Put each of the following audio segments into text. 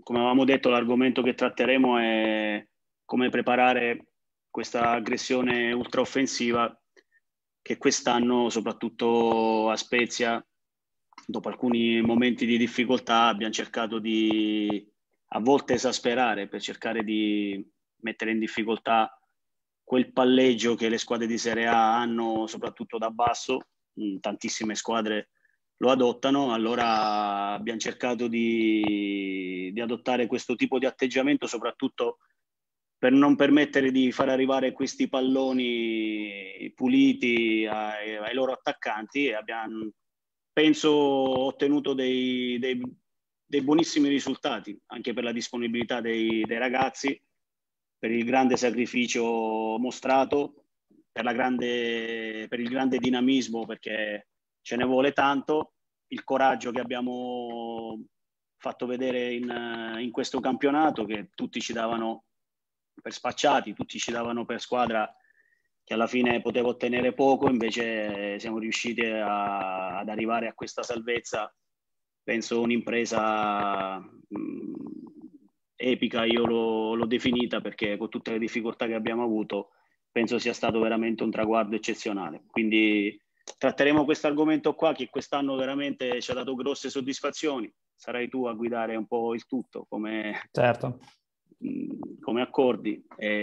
come avevamo detto, l'argomento che tratteremo è come preparare questa aggressione ultraoffensiva che quest'anno, soprattutto a Spezia, dopo alcuni momenti di difficoltà, abbiamo cercato di a volte esasperare per cercare di mettere in difficoltà quel palleggio che le squadre di Serie A hanno, soprattutto da basso. Tantissime squadre lo adottano, allora abbiamo cercato di adottare questo tipo di atteggiamento, soprattutto per non permettere di far arrivare questi palloni puliti ai loro attaccanti, e abbiamo, penso, ottenuto dei buonissimi risultati, anche per la disponibilità dei ragazzi, per il grande sacrificio mostrato, per il grande dinamismo, perché ce ne vuole tanto, il coraggio che abbiamo fatto vedere in questo campionato, che tutti ci davano per spacciati, tutti ci davano per squadra che alla fine poteva ottenere poco, invece siamo riusciti ad arrivare a questa salvezza. Penso un'impresa epica, io l'ho definita, perché con tutte le difficoltà che abbiamo avuto penso sia stato veramente un traguardo eccezionale. Quindi tratteremo questo argomento qua, che quest'anno veramente ci ha dato grosse soddisfazioni. Sarai tu a guidare un po' il tutto Certo. come accordi,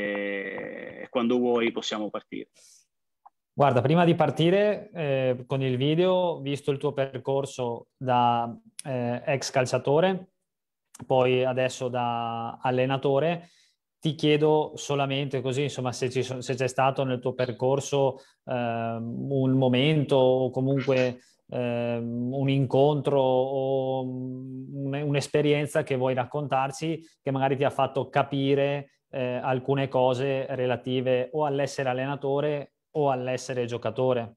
e quando vuoi possiamo partire. Guarda, prima di partire con il video, visto il tuo percorso da ex calciatore, poi adesso da allenatore, ti chiedo solamente così, insomma, se c'è stato nel tuo percorso un momento o comunque un incontro o un'esperienza che vuoi raccontarci, che magari ti ha fatto capire alcune cose relative o all'essere allenatore o all'essere giocatore.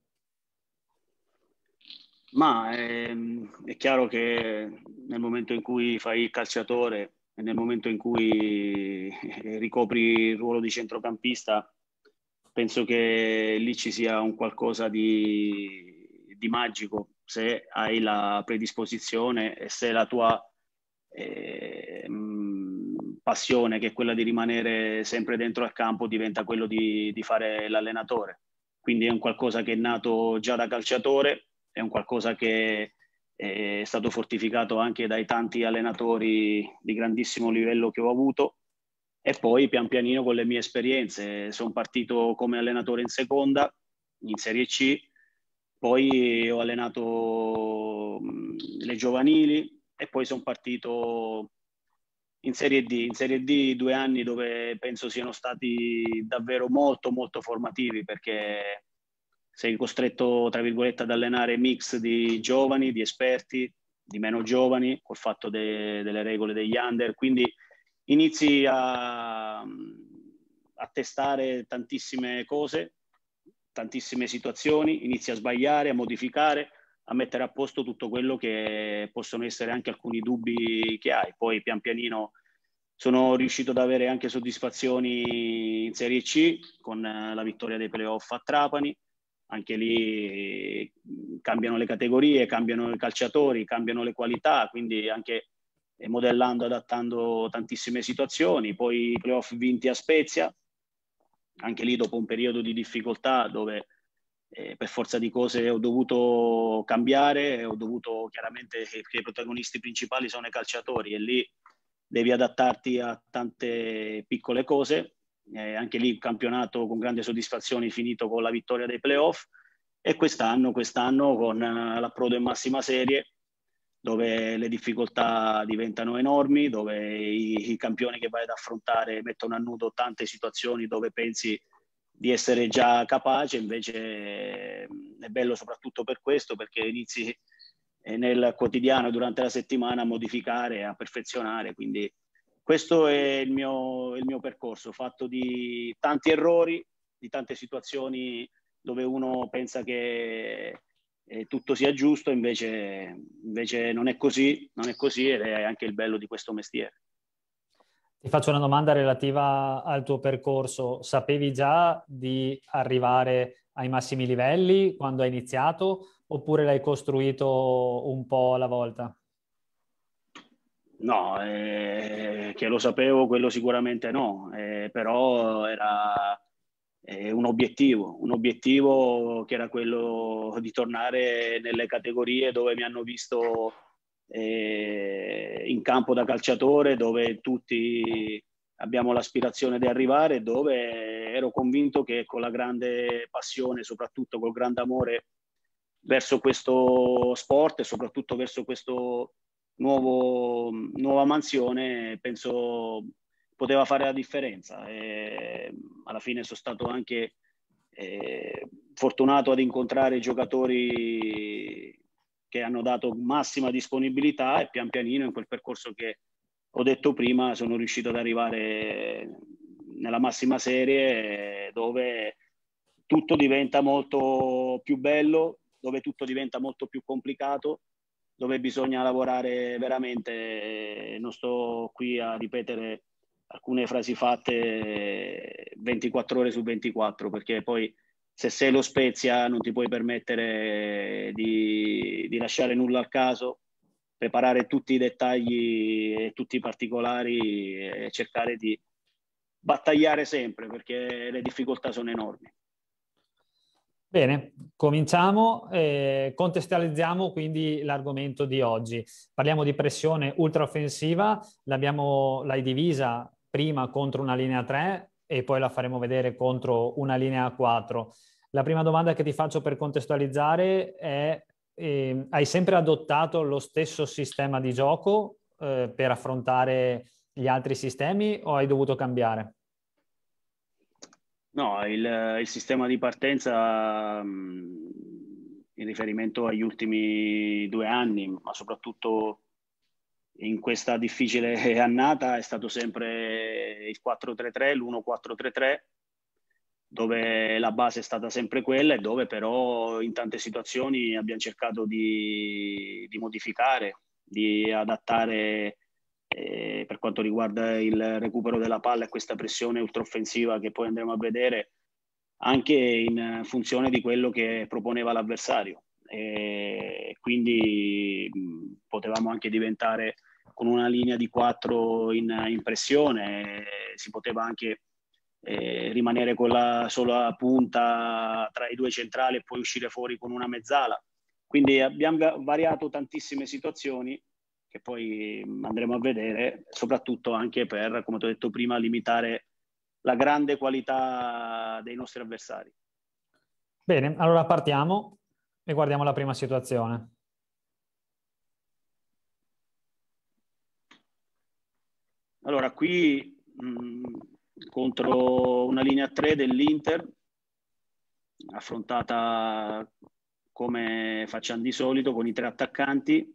Ma è chiaro che nel momento in cui fai il calciatore e nel momento in cui ricopri il ruolo di centrocampista, penso che lì ci sia un qualcosa di magico, se hai la predisposizione e se la tua passione, che è quella di rimanere sempre dentro al campo, diventa quello di fare l'allenatore. Quindi è un qualcosa che è nato già da calciatore, è un qualcosa che è stato fortificato anche dai tanti allenatori di grandissimo livello che ho avuto, e poi pian pianino con le mie esperienze sono partito come allenatore in seconda, in Serie C, poi ho allenato le giovanili e poi sono partito in Serie D. In Serie D 2 anni dove penso siano stati davvero molto molto formativi, perché sei costretto, tra virgolette, ad allenare mix di giovani, di esperti, di meno giovani, col fatto delle regole degli under, quindi inizi a testare tantissime cose, tantissime situazioni, inizi a sbagliare, a modificare, a mettere a posto tutto quello che possono essere anche alcuni dubbi che hai. Poi pian pianino sono riuscito ad avere anche soddisfazioni in Serie C con la vittoria dei playoff a Trapani. Anche lì cambiano le categorie, cambiano i calciatori, cambiano le qualità, quindi anche modellando, adattando tantissime situazioni. Poi i playoff vinti a Spezia, anche lì dopo un periodo di difficoltà dove per forza di cose ho dovuto cambiare, ho dovuto chiaramente, che i protagonisti principali sono i calciatori, e lì devi adattarti a tante piccole cose. Anche lì il campionato con grande soddisfazione finito con la vittoria dei playoff, e quest'anno con l'approdo in massima serie, dove le difficoltà diventano enormi, dove i campioni che vai ad affrontare mettono a nudo tante situazioni dove pensi di essere già capace, invece è bello soprattutto per questo, perché inizi nel quotidiano, durante la settimana, a modificare, a perfezionare. Quindi questo è il mio percorso, fatto di tanti errori, di tante situazioni dove uno pensa che tutto sia giusto, invece non è così, non è così, ed è anche il bello di questo mestiere. Ti faccio una domanda relativa al tuo percorso. Sapevi già di arrivare ai massimi livelli quando hai iniziato oppure l'hai costruito un po' alla volta? No, che lo sapevo, quello sicuramente no, però era un obiettivo che era quello di tornare nelle categorie dove mi hanno visto in campo da calciatore, dove tutti abbiamo l'aspirazione di arrivare, dove ero convinto che con la grande passione, soprattutto col grande amore verso questo sport e soprattutto verso questo nuova mansione, penso poteva fare la differenza. E alla fine sono stato anche fortunato ad incontrare giocatori che hanno dato massima disponibilità e pian pianino in quel percorso che ho detto prima sono riuscito ad arrivare nella massima serie dove tutto diventa molto più bello, dove tutto diventa molto più complicato, dove bisogna lavorare veramente. Non sto qui a ripetere alcune frasi fatte 24 ore su 24, perché poi se sei lo Spezia non ti puoi permettere di lasciare nulla al caso, preparare tutti i dettagli e tutti i particolari e cercare di battagliare sempre perché le difficoltà sono enormi. Bene, cominciamo, contestualizziamo quindi l'argomento di oggi. Parliamo di pressione ultraoffensiva, l'hai divisa prima contro una linea 3 e poi la faremo vedere contro una linea 4. La prima domanda che ti faccio per contestualizzare è, hai sempre adottato lo stesso sistema di gioco per affrontare gli altri sistemi o hai dovuto cambiare? No, il sistema di partenza in riferimento agli ultimi 2 anni, ma soprattutto in questa difficile annata, è stato sempre il 4-3-3, l'1-4-3-3, dove la base è stata sempre quella e dove però in tante situazioni abbiamo cercato di modificare, di adattare per quanto riguarda il recupero della palla e questa pressione ultraoffensiva che poi andremo a vedere, anche in funzione di quello che proponeva l'avversario. E quindi potevamo anche diventare con una linea di 4 in pressione, si poteva anche rimanere con la sola punta tra i due centrali e poi uscire fuori con una mezzala. Quindi abbiamo variato tantissime situazioni che poi andremo a vedere, soprattutto anche per, come ti ho detto prima, limitare la grande qualità dei nostri avversari. Bene, allora partiamo e guardiamo la prima situazione. Allora, qui contro una linea 3 dell'Inter, affrontata come facciamo di solito con i 3 attaccanti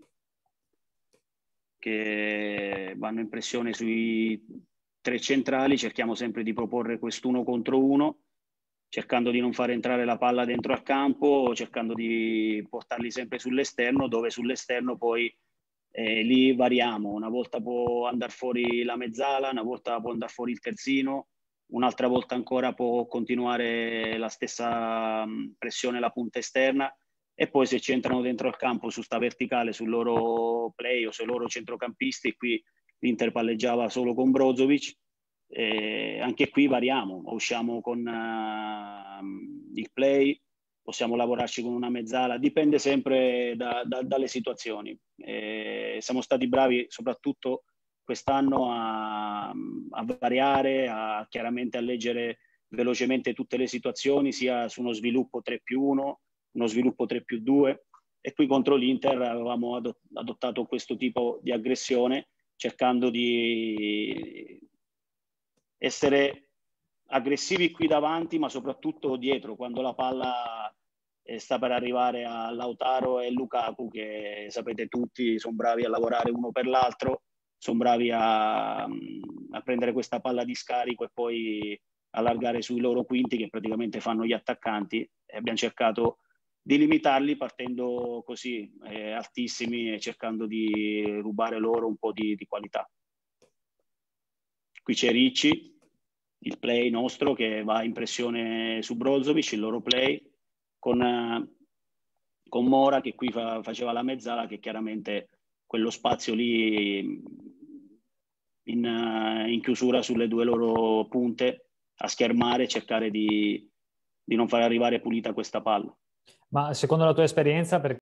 che vanno in pressione sui 3 centrali, cerchiamo sempre di proporre quest'uno contro uno, cercando di non far entrare la palla dentro al campo, cercando di portarli sempre sull'esterno, dove sull'esterno poi lì variamo, una volta può andare fuori la mezzala, una volta può andare fuori il terzino, un'altra volta ancora può continuare la stessa pressione la punta esterna e poi se c'entrano dentro al campo su sta verticale, sul loro play o sui loro centrocampisti, qui l'Inter palleggiava solo con Brozovic, anche qui variamo, usciamo con il play, possiamo lavorarci con una mezzala, dipende sempre dalle situazioni. Siamo stati bravi soprattutto quest'anno a variare, chiaramente a leggere velocemente tutte le situazioni, sia su uno sviluppo 3+1, uno sviluppo 3+2, e qui contro l'Inter avevamo adottato questo tipo di aggressione, cercando di essere aggressivi qui davanti, ma soprattutto dietro, quando la palla sta per arrivare a Lautaro e Lukaku, che sapete tutti, sono bravi a lavorare uno per l'altro, sono bravi a prendere questa palla di scarico e poi allargare sui loro quinti, che praticamente fanno gli attaccanti, e abbiamo cercato di limitarli partendo così altissimi e cercando di rubare loro un po' di qualità. Qui c'è Ricci, il play nostro che va in pressione su Brozovic, il loro play, con Mora che qui faceva la mezzala, che chiaramente quello spazio lì in chiusura sulle due loro punte, a schermare e cercare di non far arrivare pulita questa palla. Ma secondo la tua esperienza,